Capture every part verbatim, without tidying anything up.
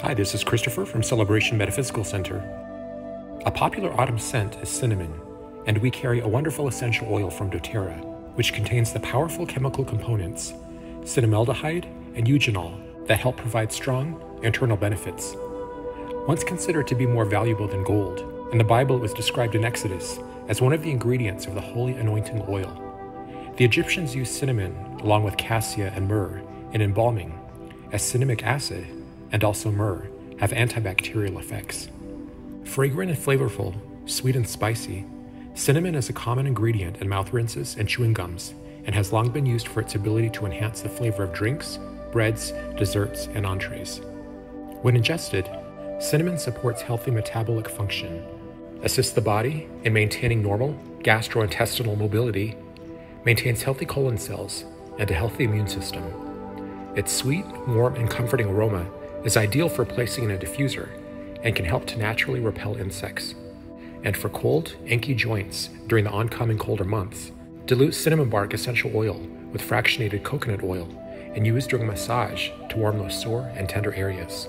Hi, this is Christopher from Celebration Metaphysical Center. A popular autumn scent is cinnamon, and we carry a wonderful essential oil from doTERRA, which contains the powerful chemical components cinnamaldehyde and eugenol that help provide strong internal benefits. Once considered to be more valuable than gold, in the Bible it was described in Exodus as one of the ingredients of the holy anointing oil. The Egyptians used cinnamon along with cassia and myrrh in embalming, as cinnamic acid and also myrrh have antibacterial effects. Fragrant and flavorful, sweet and spicy, cinnamon is a common ingredient in mouth rinses and chewing gums and has long been used for its ability to enhance the flavor of drinks, breads, desserts, and entrees. When ingested, cinnamon supports healthy metabolic function, assists the body in maintaining normal gastrointestinal mobility, maintains healthy colon cells, and a healthy immune system. Its sweet, warm, and comforting aroma is ideal for placing in a diffuser and can help to naturally repel insects. And for cold, achy joints during the oncoming colder months, dilute cinnamon bark essential oil with fractionated coconut oil and use during massage to warm those sore and tender areas.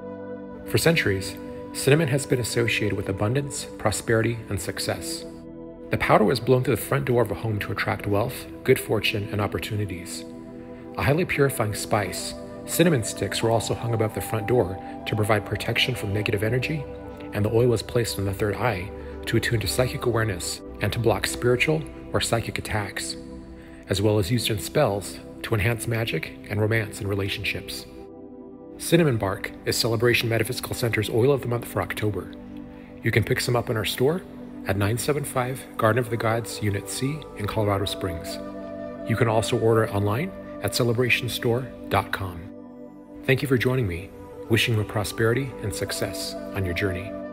For centuries, cinnamon has been associated with abundance, prosperity, and success. The powder was blown through the front door of a home to attract wealth, good fortune, and opportunities. A highly purifying spice, cinnamon sticks were also hung above the front door to provide protection from negative energy, and the oil was placed on the third eye to attune to psychic awareness and to block spiritual or psychic attacks, as well as used in spells to enhance magic and romance in relationships. Cinnamon bark is Celebration Metaphysical Center's Oil of the Month for October. You can pick some up in our store at nine seventy-five Garden of the Gods, Unit C in Colorado Springs. You can also order online at celebration store dot com. Thank you for joining me, wishing you prosperity and success on your journey.